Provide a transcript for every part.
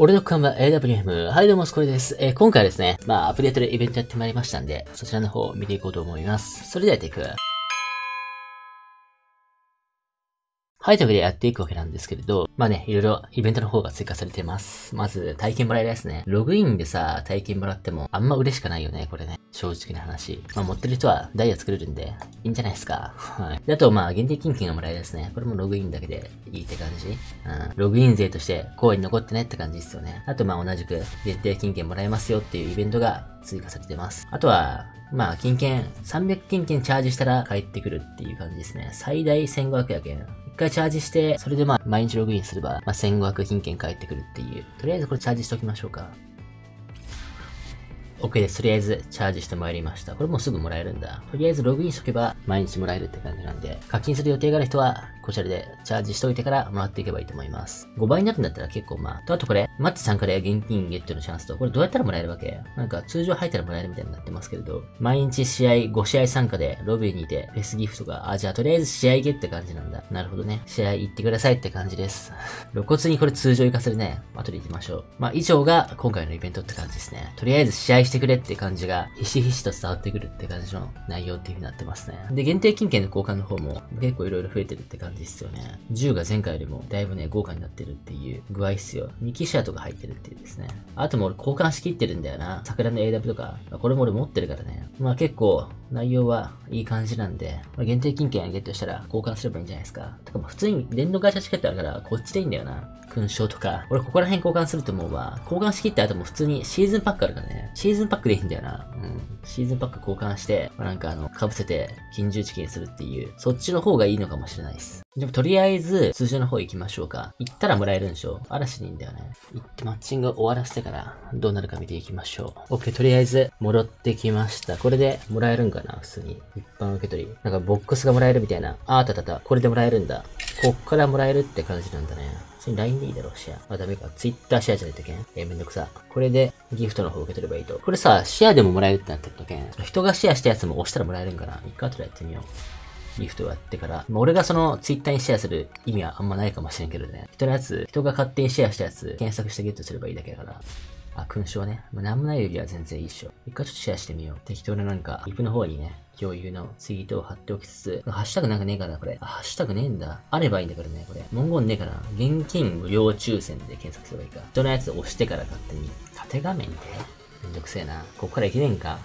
俺の看板 AWM。はい、どうも、これです。今回はですね、アプリやってるイベントやってまいりましたんで、そちらの方を見ていこうと思います。それではやっていく。はい、というわけでやっていくわけなんですけれど、いろいろイベントの方が追加されてます。まず、体験もらえるやつね。ログインでさ、体験もらっても、あんま嬉しくないよね、これね。正直な話。持ってる人はダイヤ作れるんで、いいんじゃないですか。はい。であと、限定金券がもらえるやつね。これもログインだけでいいって感じ。ログイン税として、公園に残ってねって感じですよね。あと、同じく、限定金券もらえますよっていうイベントが追加されてます。あとは、金券、300金券チャージしたら帰ってくるっていう感じですね。最大1500やけん。一回チャージして、それで毎日ログインすれば、1500金券返ってくるっていう。とりあえずこれチャージしときましょうか。OK です。とりあえず、チャージしてまいりました。これもうすぐもらえるんだ。とりあえずログインしとけば、毎日もらえるって感じなんで、課金する予定がある人は、こちらでチャージしといてからもらっていけばいいと思います。5倍になるんだったら結構あとこれ、マッチさんから現金ゲットのチャンスと、これどうやったらもらえるわけ？通常入ったらもらえるみたいになってますけれど、毎日5試合参加でロビーにいて、フェスギフトが、じゃあとりあえず試合ゲって感じなんだ。なるほどね。試合行ってくださいって感じです。露骨にこれ通常行かせるね。後で行きましょう。以上が今回のイベントって感じですね。とりあえず試合してくれって感じが、ひしひしと伝わってくるって感じの内容っていう風になってますね。で、限定金券の交換の方も結構いろいろ増えてるって感じですよね。銃が前回よりもだいぶね、豪華になってるっていう具合っすよ。2機シェアとか入ってるっていうですね。あとも俺交換しきってるんだよな。桜の AW とか。これも俺持ってるからね。結構内容はいい感じなんで、限定金券ゲットしたら交換すればいいんじゃないですか。てか普通に電動会社チケットあるからこっちでいいんだよな。勲章とか。俺ここら辺交換すると思うわ。交換しきった後も普通にシーズンパックあるからね。シーズンパックでいいんだよな。シーズンパック交換して、被せて金獣チキンするっていう、そっちの方がいいのかもしれないです。でもとりあえず、通常の方行きましょうか。行ったらもらえるんでしょ？嵐でいいんだよね。行ってマッチング終わらせてから、どうなるか見ていきましょう。OK、とりあえず、戻ってきました。これでもらえるんかな？普通に。一般受け取り。ボックスがもらえるみたいな。これでもらえるんだ。こっからもらえるって感じなんだね。普通に LINE でいいだろう、シェア。ダメか。Twitter シェアじゃないといけん。めんどくさ。これで、ギフトの方受け取ればいいと。これさ、シェアでももらえるってなってるとけん。人がシェアしたやつも押したらもらえるんかな？一回後でやってみよう。ギフトをやってから。俺がその Twitter にシェアする意味はあんまないかもしれんけどね。人が勝手にシェアしたやつ、検索してゲットすればいいだけだから。勲章ね。なんもないよりは全然いいっしょ。一回ちょっとシェアしてみよう。適当なリプの方にね、共有のツイートを貼っておきつつ、ハッシュタグなんかねえかな、これ。ハッシュタグねえんだ。あればいいんだからね、これ。文言ねえかな。現金無料抽選で検索すればいいか。人のやつ押してから勝手に。縦画面でめんどくせえな。ここからいけねえんか。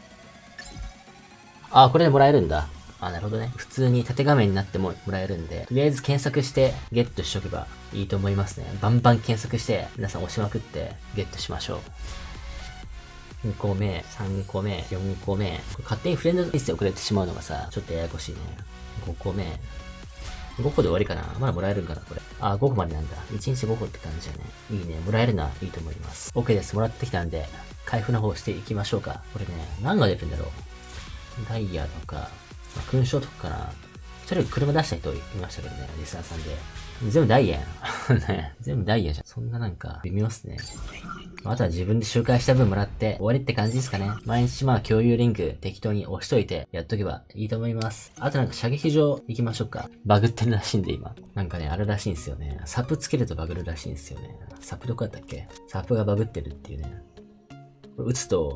これでもらえるんだ。なるほどね。普通に縦画面になってもらえるんで、とりあえず検索してゲットしとけばいいと思いますね。バンバン検索して、皆さん押しまくってゲットしましょう。2個目、3個目、4個目。これ勝手にフレンドリストに送れてしまうのがさ、ちょっとややこしいね。5個目。5個で終わりかな？まだもらえるんかなこれ。5個までなんだ。1日5個って感じだね。いいね。もらえるのはいいと思います。OK です。もらってきたんで、開封の方していきましょうか。これね、何が出るんだろう。ダイヤとか、勲章とかかな。一人車出した人いましたけどね、リスナーさんで。全部ダイヤやん。ね、全部ダイヤじゃん。そんな微妙っすね。あとは自分で周回した分もらって終わりって感じですかね。毎日共有リンク適当に押しといてやっとけばいいと思います。あと射撃場行きましょうか。バグってるらしいんで今。あるらしいんですよね。サプつけるとバグるらしいんですよね。サプどこだったっけ？サプがバグってるっていうね。これ撃つと、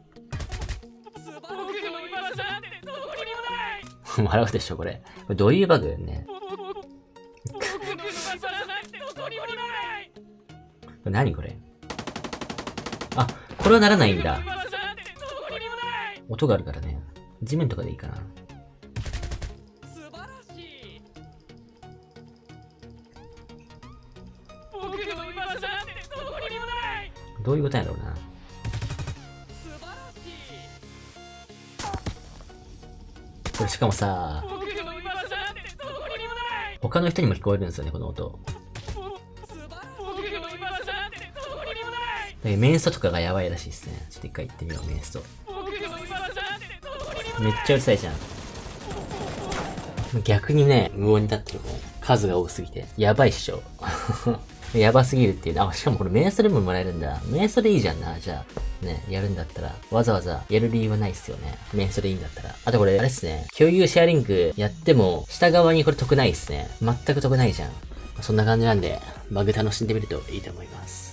笑うでしょ、これ。これどういうバグね。これ何これ？これはならないんだ。音があるからね。地面とかでいいかな。どういうことやろうな。これしかもさ、他の人にも聞こえるんですよね、この音。メンストとかがやばいらしいですね。ちょっと一回行ってみよう、メンスト。めっちゃうるさいじゃん。逆にね、無音になってるもん。数が多すぎて。やばいっしょ。やばすぎるっていう。しかもこれメンストでももらえるんだ。メンストでいいじゃんな、じゃあ。ね、やるんだったら、わざわざやる理由はないっすよね。メンストでいいんだったら。あとこれ、あれっすね。共有シェアリンクやっても、下側にこれ得ないっすね。全く得ないじゃん。そんな感じなんで、バグ楽しんでみるといいと思います。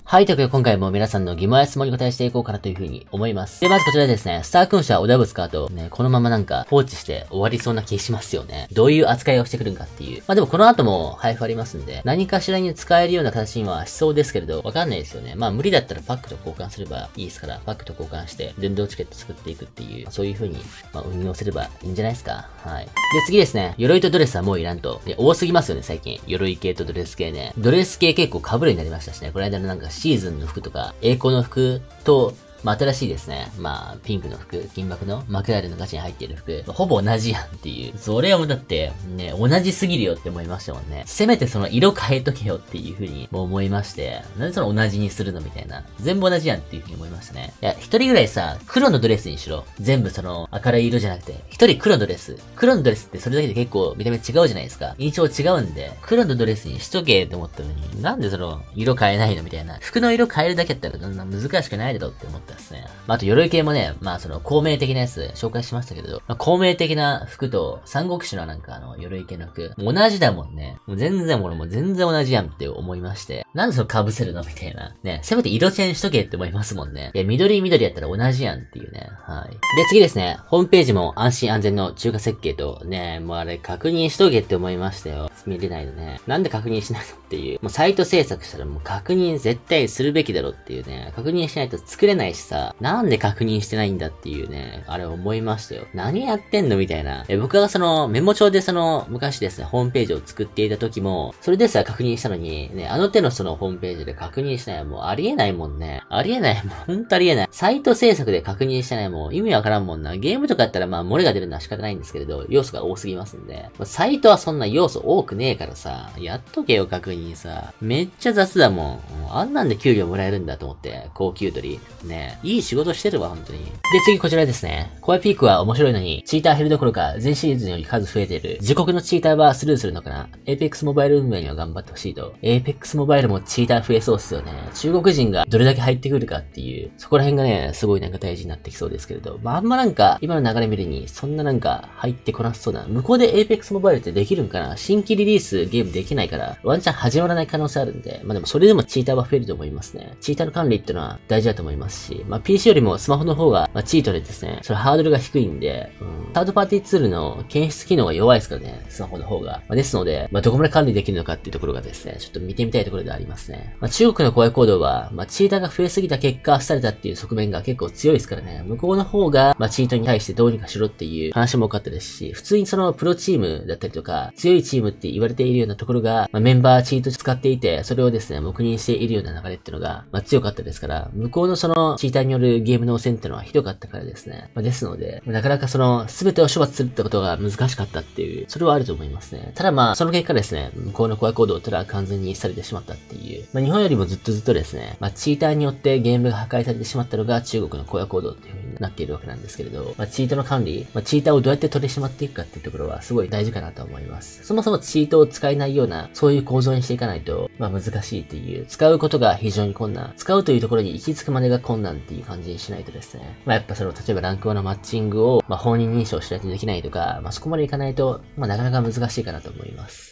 はい、ということで今回も皆さんの疑問や質問に答えしていこうかなというふうに思います。で、まずこちらですね、スター君主はおダブ使うと、ね、このままなんか放置して終わりそうな気しますよね。どういう扱いをしてくるんかっていう。まあでもこの後も配布ありますんで、何かしらに使えるような形にはしそうですけれど、わかんないですよね。まあ無理だったらパックと交換すればいいですから、パックと交換して電動チケット作っていくっていう、そういう風に、まあ、運用すればいいんじゃないですか。はい。で、次ですね、鎧とドレスはもういらんと。で、多すぎますよね、最近。鎧系とドレス系ね。ドレス系結構被るようになりましたしね。この間のなんかシーズンの服とか、栄光の服と、まあ、新しいですね。まあ、ピンクの服、金箔のマクラーレンのガチに入っている服、ほぼ同じやんっていう。それはもうだって、ね、同じすぎるよって思いましたもんね。せめてその色変えとけよっていう風にも思いまして、なんでその同じにするのみたいな。全部同じやんっていう風に思いましたね。いや、一人ぐらいさ、黒のドレスにしろ。全部その明るい色じゃなくて、一人黒のドレス。黒のドレスってそれだけで結構見た目違うじゃないですか。印象違うんで、黒のドレスにしとけって思ったのに、なんでその色変えないのみたいな。服の色変えるだけだったらそんな難しくないだろうって思ったですね。まあ、あと鎧系もね、まあその公明的なやつ紹介しましたけど、まあ、公明的な服と三国志のなんか鎧系の服、同じだもんね。もう全然俺も全然同じやんって思いまして。なんでその被せるのみたいな。ね、せめて色チェンしとけって思いますもんね。いや、緑やったら同じやんっていうね。はい。で、次ですね。ホームページも安心安全の中華設計と、ね、もうあれ確認しとけって思いましたよ。見れないのね。なんで確認しないのっていう。もうサイト制作したらもう確認絶対するべきだろっていうね。確認しないと作れないしさ。なんで確認してないんだっていうね、あれ思いましたよ。何やってんのみたいな。僕がそのメモ帳で昔ですね、ホームページを作っていた時も、それでさえ確認したのに、ね、あの手のそのホームページで確認しない。もうありえないもんね。ありえない。もうほんとありえない。サイト制作で確認してないもん意味わからんもんな。ゲームとかやったらまあ漏れが出るのは仕方ないんですけれど、要素が多すぎますんで。サイトはそんな要素多くねえからさ、やっとけよ確認さ。めっちゃ雑だもん。あんなんで給料もらえるんだと思って、高給取り。ね、いい仕事してるわ、本当に。で、次こちらですね。コアピークは面白いのに、チーター減るどころか、前シリーズより数増えている。自国のチーターはスルーするのかな？ Apex モバイル運営には頑張ってほしいと。Apex モバイルもチーター増えそうっすよね。中国人がどれだけ入ってくるかっていう、そこら辺がね、すごいなんか大事になってきそうですけれど。まあ、あんまなんか、今の流れ見るに、そんななんか、入ってこなそうな。向こうで Apex モバイルってできるんかな？新規リリースゲームできないから、ワンチャン始まらない可能性あるんで、まあでもそれでもチーターは増えると思いますね。チーターの管理ってのは大事だと思いますし、まあ PC よりもスマホの方が、まあチートでですね、それハードルが低いんで、サードパーティーツールの検出機能が弱いですからね、スマホの方が。まあ、ですので、まあどこまで管理できるのかっていうところがですね、ちょっと見てみたいところでありますね。まあ中国の公約行動は、まあチーターが増えすぎた結果、されたっていう側面が結構強いですからね、向こうの方が、まあチートに対してどうにかしろっていう話も多かったですし、普通にそのプロチームだったりとか、強いチームって言われているようなところが、まあメンバーチート使っていて、それをですね、黙認しているような流れっていうのが、まあ強かったですから、向こうのそのチーターによるゲームの汚染っていうのはひどかったからですね。まあ、ですので、なかなかその、全てを処罰するってことが難しかったっていう、それはあると思いますね。ただまあ、その結果ですね、向こうのコア行動ってのは完全にされてしまったっていう、まあ日本よりもずっとですね、まあチーターによってゲームが破壊されてしまったのが中国のコア行動っていう風になっているわけなんですけれど、まあチートの管理、まあチーターをどうやって取り締まっていくかっていうところはすごい大事かなと思います。そもそもチートを使えないような、そういう構造にしていかないと、まあ難しいっていう、使うことが非常に困難、使うというところに行き着くまでが困難っていう感じにしないとですね、まあやっぱその、例えばランク1のマッチングを、まあ本人認証しないとできないとか、まあそこまでいかないと、まあなかなか難しいかなと思います。